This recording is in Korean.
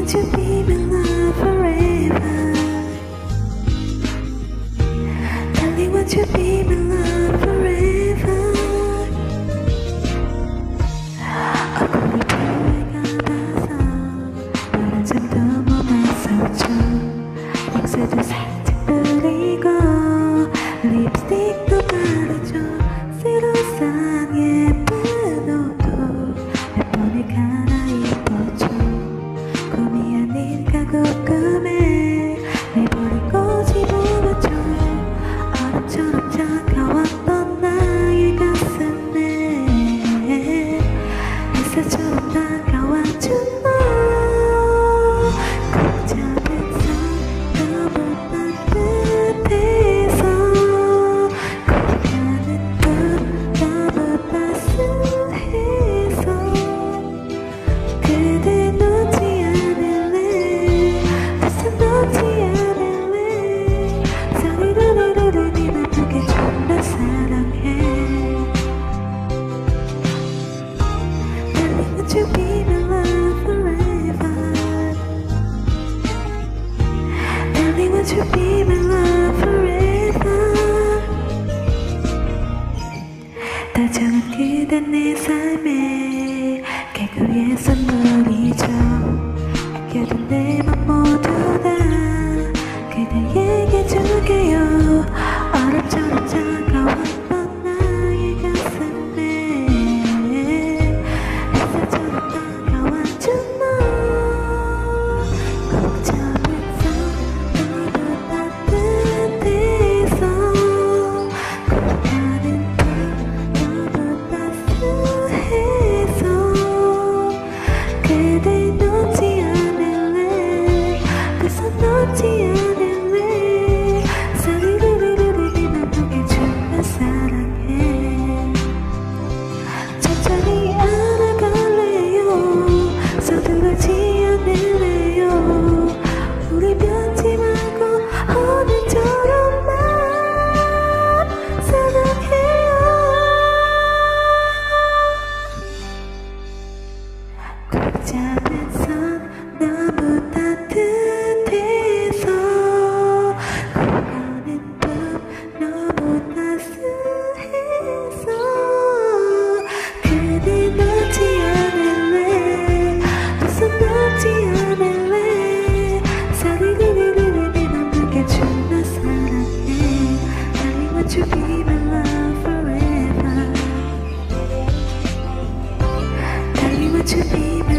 want you to be my love forever. Darling, want you to be my love forever. 얼굴이 변해가봐서 너는 잠도 못 맞서줘. 목소리도 살짝 들리고 립스틱도 바르죠. 새로 산 예쁜 옷도 몇 번을 갈아입어줘. 꿈이 아닐까 궁금해. 내버리고 집어봐줘. 얼음처럼 차가웠던 나의 가슴에 햇살처럼 다가와준 너. 꼭 잡은 손 너무 따뜻해서 고백하는 분 너무 따스해서 그대 놓지 않을래. 벌써 놓지 않을래. 사리르르르르 네 맘속에 정말 사랑해. Darling, won't you be my love forever. Darling, won't you be my love forever. 다정한 그대 내 삶의 개구리의 선물이죠. 아껴둔 내 맘 모두 다 그대에게 줄게요. 얼음처럼 차가웠던 나의 가슴에 햇살처럼 다가와준 너. 꼭 잡은 손 너무 따뜻해서 고백하는 분 너무 따스해서 그대 놓지 않을래. 벌써 놓지 않을래. 사리르르르르 네 맘속에 정말 사랑해. 천천히 알아갈래요. 서두르지 않을래요. 우리 변치 말고 오늘처럼만 사랑해요. 꼭 잡은 손 너무 따뜻해서 고가는 봄 너무 따스해서 그대 놓지 않을래. 벌써 놓지 않을래. 사리르르르르 내 맘속에 정말 사랑해. Darling, won't you be my love forever. Darling, won't you be my